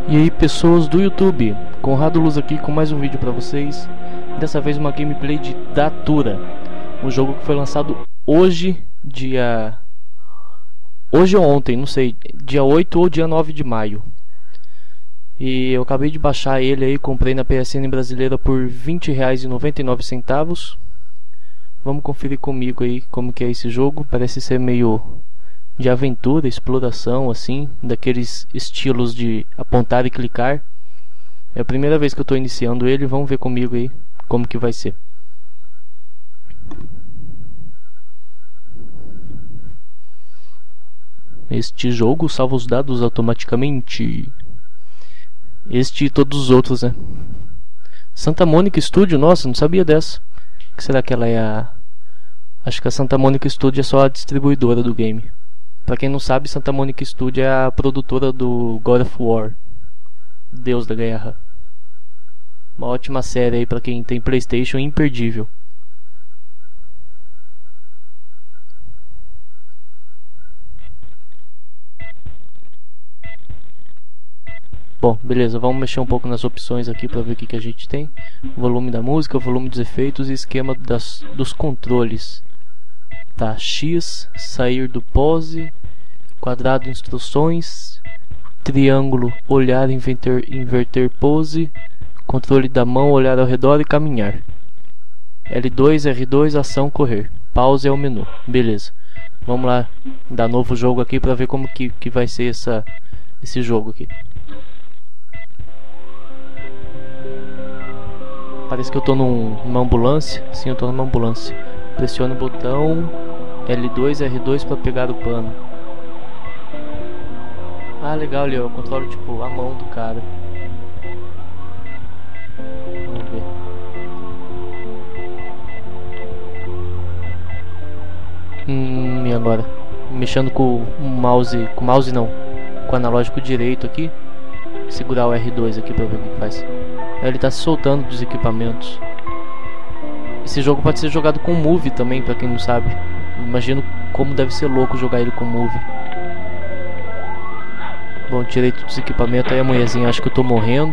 E aí pessoas do YouTube, Conrado Luz aqui com mais um vídeo pra vocês. Dessa vez uma gameplay de Datura, um jogo que foi lançado hoje, hoje ou ontem, não sei, dia 8 ou dia 9 de maio. E eu acabei de baixar ele aí, comprei na PSN brasileira por R$20,99. Vamos conferir comigo aí como que é esse jogo. Parece ser meio de aventura, exploração, assim, daqueles estilos de apontar e clicar. É a primeira vez que eu estou iniciando ele, vamos ver comigo aí como que vai ser. Este jogo salva os dados automaticamente. Este e todos os outros, né? Santa Mônica Studio, nossa, não sabia dessa. O que será que ela é a... Acho que a Santa Mônica Studio é só a distribuidora do game. Pra quem não sabe, Santa Mônica Studio é a produtora do God of War, Deus da Guerra. Uma ótima série aí pra quem tem PlayStation, imperdível. Bom, beleza, vamos mexer um pouco nas opções aqui para ver o que a gente tem. Volume da música, volume dos efeitos e esquema dos controles. Tá, X, sair do pose, quadrado, instruções, triângulo, olhar, inverter pose, controle da mão, olhar ao redor e caminhar. L2, R2, ação, correr. Pause é o menu, beleza. Vamos lá, dar novo jogo aqui para ver como que vai ser esse jogo aqui. Parece que eu tô numa ambulância. Sim, eu tô numa ambulância. Pressione o botão L2, R2 para pegar o pano. Ah, legal ali, ó. Eu controlo tipo a mão do cara. Vamos ver. E agora? Mexendo com o mouse. Com o mouse não. Com o analógico direito aqui. Segurar o R2 aqui pra ver o que faz. Ele tá se soltando dos equipamentos. Esse jogo pode ser jogado com Move também, pra quem não sabe. Imagino como deve ser louco jogar ele com Move. Bom, tirei todos os equipamentos. Aí a mulherzinha acha que eu tô morrendo.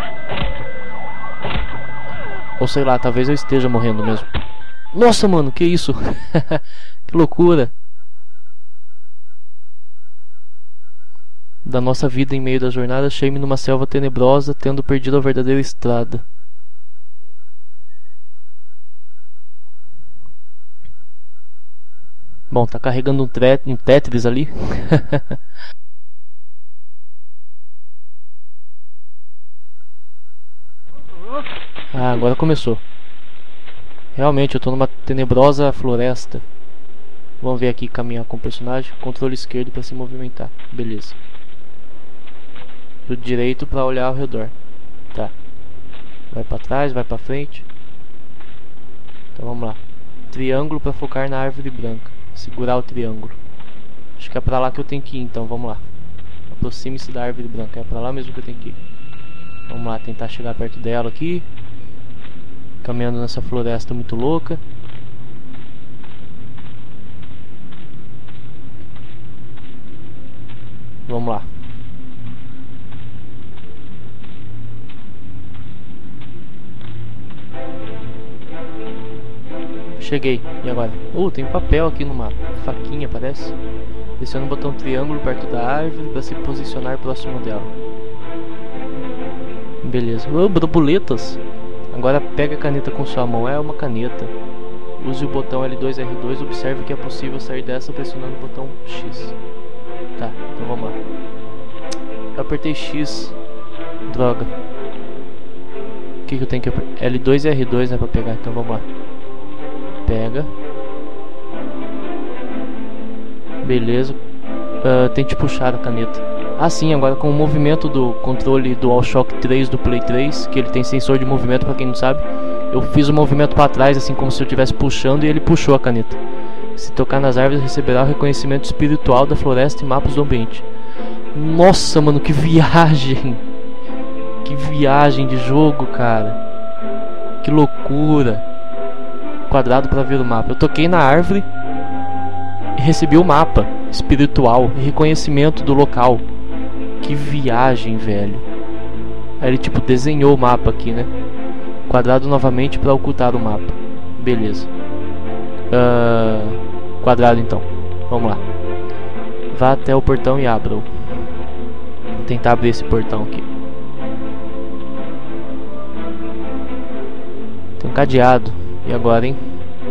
Ou sei lá, talvez eu esteja morrendo mesmo. Nossa, mano, que isso? Que loucura. Da nossa vida em meio da jornada, achei-me numa selva tenebrosa, tendo perdido a verdadeira estrada. Bom, tá carregando um Tetris ali. Ah, agora começou. Realmente, eu tô numa tenebrosa floresta. Vamos ver aqui, caminhar com o personagem. Controle esquerdo para se movimentar. Beleza. Do direito para olhar ao redor. Tá. Vai para trás, vai para frente. Então vamos lá. Triângulo para focar na árvore branca. Segurar o triângulo. Acho que é para lá que eu tenho que ir, então vamos lá. Aproxime-se da árvore branca. É para lá mesmo que eu tenho que ir. Vamos lá, tentar chegar perto dela aqui. Caminhando nessa floresta muito louca. Vamos lá. Cheguei. E agora? Tem papel aqui no mapa. Faquinha, parece. Pressione o botão triângulo perto da árvore para se posicionar próximo dela. Beleza. Borboletas. Agora pega a caneta com sua mão. É uma caneta. Use o botão L2, R2. Observe que é possível sair dessa pressionando o botão X. Tá, então vamos lá. Eu apertei X. Droga. O que eu tenho que apertar? L2 e R2, né, pra pegar. Então vamos lá. Pega. Beleza. Tem que puxar a caneta. Ah sim, agora com o movimento do controle DualShock 3 do Play 3, que ele tem sensor de movimento pra quem não sabe, eu fiz o movimento pra trás, assim como se eu estivesse puxando, e ele puxou a caneta. Se tocar nas árvores, receberá o reconhecimento espiritual da floresta e mapas do ambiente. Nossa, mano, que viagem! Que viagem de jogo, cara! Que loucura! Quadrado para ver o mapa. Eu toquei na árvore e recebi o mapa espiritual e reconhecimento do local. Que viagem, velho. Aí ele tipo desenhou o mapa aqui, né? Quadrado novamente para ocultar o mapa. Beleza. Quadrado então. Vamos lá. Vá até o portão e abra-o. Vou tentar abrir esse portão aqui. Tem um cadeado. E agora, hein?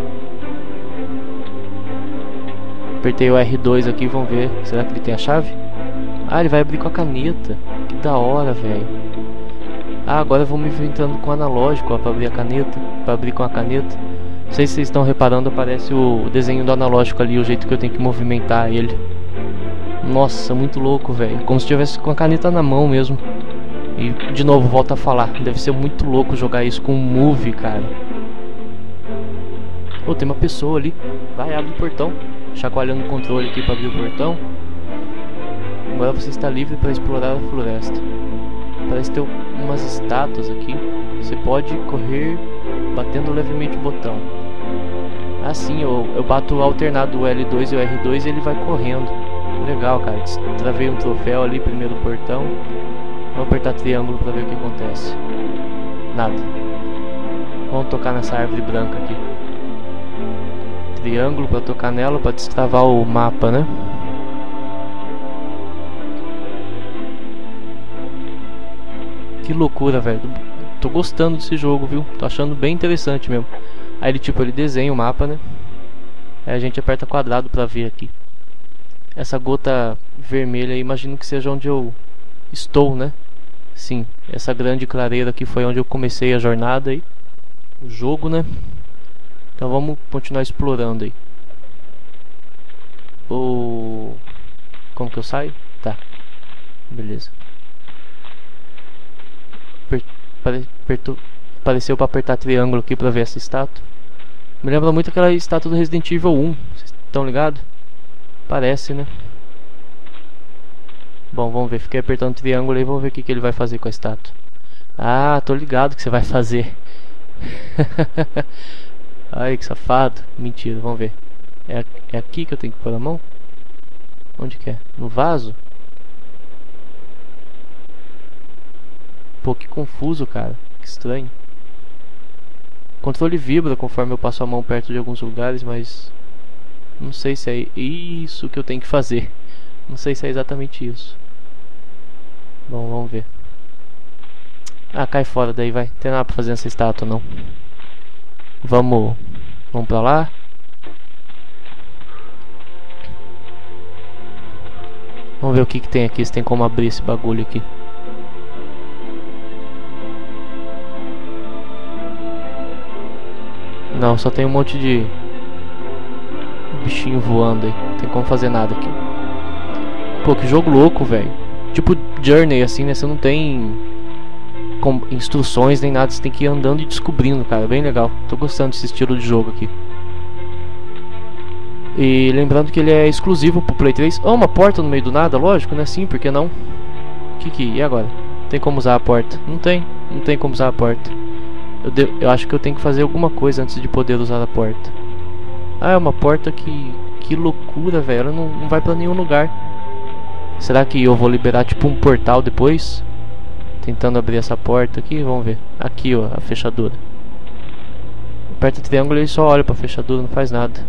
Apertei o R2 aqui, vamos ver. Será que ele tem a chave? Ah, ele vai abrir com a caneta. Que da hora, velho. Ah, agora eu vou me inventando com o analógico, ó, pra abrir a caneta. Pra abrir com a caneta. Não sei se vocês estão reparando, aparece o desenho do analógico ali, o jeito que eu tenho que movimentar ele. Nossa, muito louco, velho. Como se estivesse com a caneta na mão mesmo. E, de novo, volto a falar. Deve ser muito louco jogar isso com um Move, cara. Oh, tem uma pessoa ali. Vai, abre o portão. Chacoalhando o controle aqui pra abrir o portão. Agora você está livre para explorar a floresta. Parece ter umas estátuas aqui. Você pode correr batendo levemente o botão. Ah, sim, eu bato alternado o L2 e o R2 e ele vai correndo. Legal, cara. Travei um troféu ali, primeiro portão. Vou apertar triângulo pra ver o que acontece. Nada. Vamos tocar nessa árvore branca aqui. Triângulo pra tocar nela, pra destravar o mapa, né? Que loucura, velho. Tô gostando desse jogo, viu? Tô achando bem interessante mesmo. Aí ele desenha o mapa, né? Aí a gente aperta quadrado pra ver aqui. Essa gota vermelha, imagino que seja onde eu estou, né? Sim, essa grande clareira aqui foi onde eu comecei a jornada aí. O jogo, né? Então vamos continuar explorando aí. Como que eu saio? Tá. Beleza. Apareceu pra apertar triângulo aqui pra ver essa estátua. Me lembra muito aquela estátua do Resident Evil 1. Vocês estão ligados? Parece, né? Bom, vamos ver. Fiquei apertando triângulo aí. Vamos ver o que ele vai fazer com a estátua. Ah, tô ligado que você vai fazer. Ai, que safado. Mentira, vamos ver. É aqui que eu tenho que pôr a mão? Onde que é? No vaso? Pô, que confuso, cara. Que estranho. O controle vibra conforme eu passo a mão perto de alguns lugares, mas... não sei se é isso que eu tenho que fazer. Não sei se é exatamente isso. Bom, vamos ver. Ah, cai fora daí, vai. Não tem nada pra fazer nessa estátua, não. Vamos pra lá. Vamos ver o que tem aqui, se tem como abrir esse bagulho aqui. Não, só tem um monte de bichinho voando aí. Não tem como fazer nada aqui. Pô, que jogo louco, velho. Tipo Journey, assim, né? Você não tem instruções nem nada. Você tem que ir andando e descobrindo, cara. Bem legal. Tô gostando desse estilo de jogo aqui. E lembrando que ele é exclusivo pro Play 3. Oh, uma porta no meio do nada, lógico, né? Sim, por que não? E agora? Tem como usar a porta? Não tem como usar a porta. Eu acho que eu tenho que fazer alguma coisa antes de poder usar a porta. Ah, é uma porta que loucura, velho. Ela não vai pra nenhum lugar. Será que eu vou liberar tipo um portal depois? Tentando abrir essa porta aqui, vamos ver. Aqui, ó, a fechadura. Aperta o triângulo e ele só olha pra fechadura, não faz nada.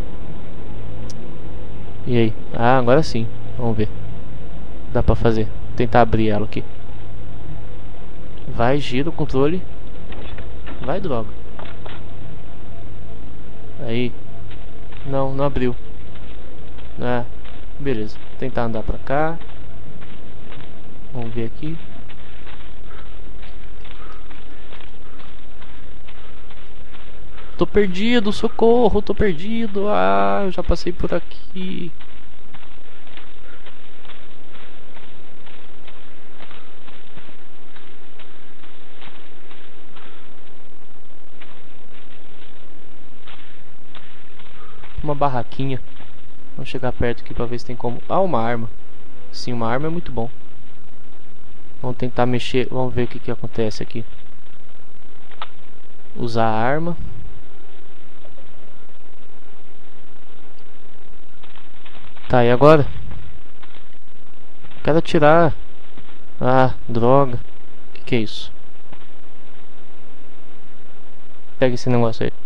E aí? Ah, agora sim. Vamos ver. Dá pra fazer. Vou tentar abrir ela aqui. Vai, gira o controle. Vai, droga. Aí. Não abriu. Ah, beleza. Vou tentar andar pra cá. Vamos ver aqui. Tô perdido, socorro, tô perdido. Ah, eu já passei por aqui. Uma barraquinha. Vamos chegar perto aqui pra ver se tem como... Ah, uma arma. Sim, uma arma é muito bom. Vamos tentar mexer. Vamos ver o que acontece aqui. Usar a arma. Tá, e agora? Quero atirar. Ah, droga. O que é isso? Pega esse negócio aí.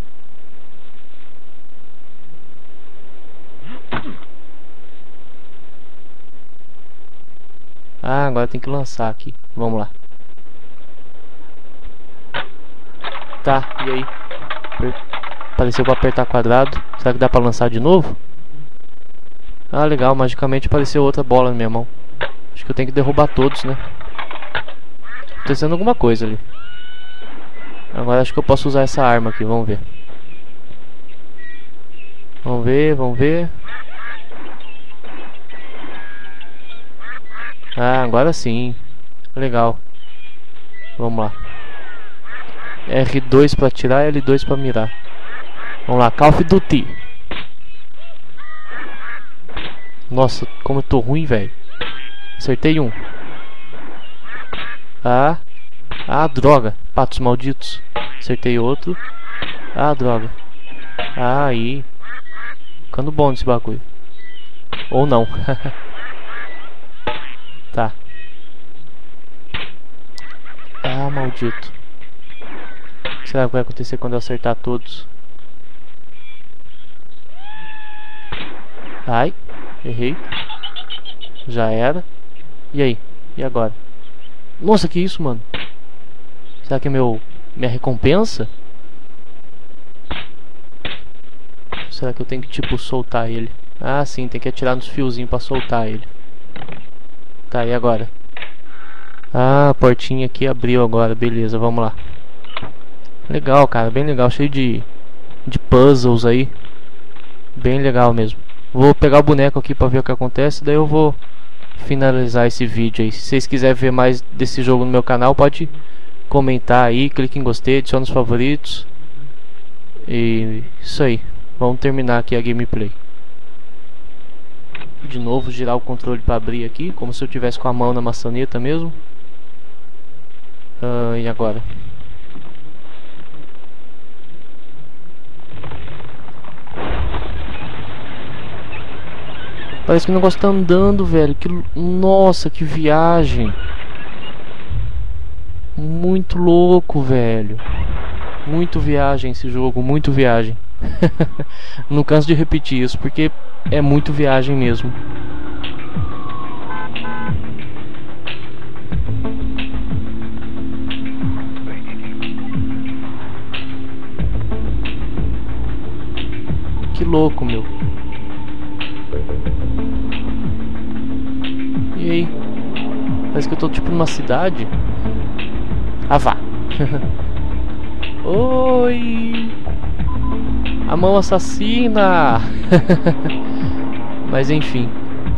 Ah, agora tem que lançar aqui. Vamos lá. Tá, e aí? Apareceu pra apertar quadrado. Será que dá pra lançar de novo? Ah, legal. Magicamente apareceu outra bola na minha mão. Acho que eu tenho que derrubar todos, né? Tá acontecendo alguma coisa ali. Agora acho que eu posso usar essa arma aqui. Vamos ver. Vamos ver, vamos ver. Ah, agora sim. Legal. Vamos lá. R2 pra atirar e L2 pra mirar. Vamos lá, Call of Duty. Nossa, como eu tô ruim, velho. Acertei um. Ah. Ah, droga. Patos malditos. Acertei outro. Ah, droga. Ah, aí. Ficando bom nesse bagulho. Ou não. Tá. Ah, maldito. O que será que vai acontecer quando eu acertar todos? Ai, errei. Já era. E aí? E agora? Nossa, que isso, mano? Será que é minha recompensa? Será que eu tenho que, tipo, soltar ele? Ah, sim, tem que atirar nos fiozinhos pra soltar ele. Tá, e agora? Ah, a portinha aqui abriu agora, beleza, vamos lá. Legal, cara, bem legal, cheio de puzzles aí. Bem legal mesmo. Vou pegar o boneco aqui pra ver o que acontece, daí eu vou finalizar esse vídeo aí. Se vocês quiserem ver mais desse jogo no meu canal, pode comentar aí, clique em gostei, adicione os favoritos. E isso aí, vamos terminar aqui a gameplay. De novo, girar o controle para abrir aqui, como se eu tivesse com a mão na maçaneta mesmo. E agora? Parece que o negócio tá andando, velho. Nossa, que viagem. Muito louco, velho. Muito viagem esse jogo, muito viagem. Não canso de repetir isso, porque é muito viagem mesmo. Que louco, meu. E aí? Parece que eu tô tipo numa cidade. Ah, vá. Oi! A mão assassina! Mas enfim.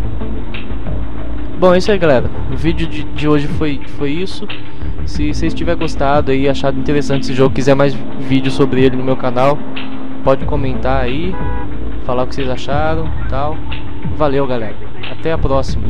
Bom, é isso aí, galera. O vídeo de hoje foi isso. Se vocês tiverem gostado e achado interessante esse jogo, quiser mais vídeos sobre ele no meu canal, pode comentar aí, falar o que vocês acharam e tal. Valeu, galera. Até a próxima.